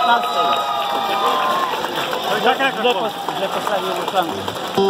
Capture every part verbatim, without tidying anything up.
Źle postawił szklankę.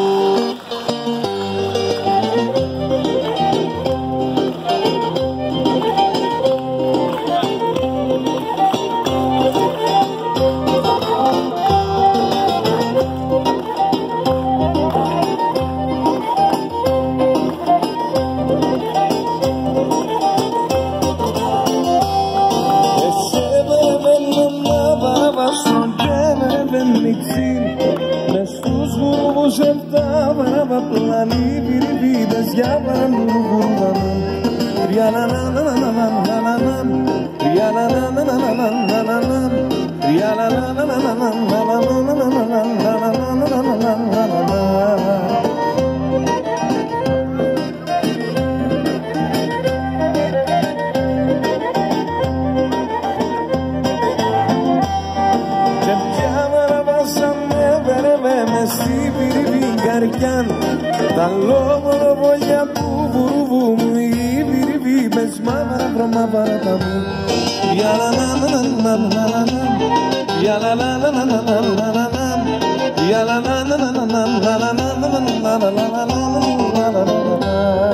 Τα λόγω βολιά που βουρουβού μου η βιριβή μες μάμαρα βρωμάβαρατα μου για λα λα λα λα λα λα λα για λα λα λα λα λα λα λα λα για λα λα λα λα λα λα λα λα λα λα λα λα.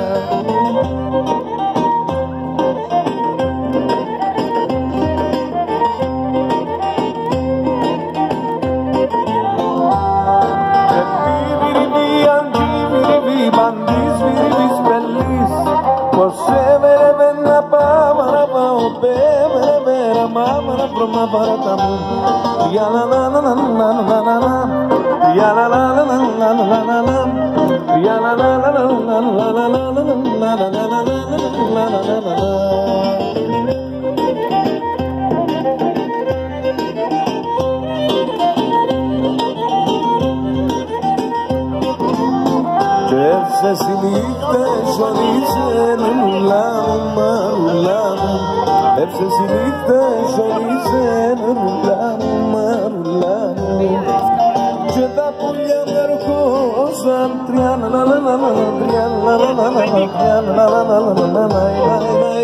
Bandis viris bellis, você vere venna pamara pao pe vere vere mamara broma baratamu. Ya la la la la la la la la, ya la la la la la la la la, ya la la la la la la la la la la la la la la la. Έφτασε στη νύχτα, ζωνίζε ρουλάμα, ρουλάμα. Έφτασε στη νύχτα, ζωνίζε ρουλάμα, ρουλάμα. Και τα πουλιά με ερχόσαν τριάλα, λα λα λα λα, τριάλα, λα λα λα, τριάλα, λα λα λα, λα λα λα.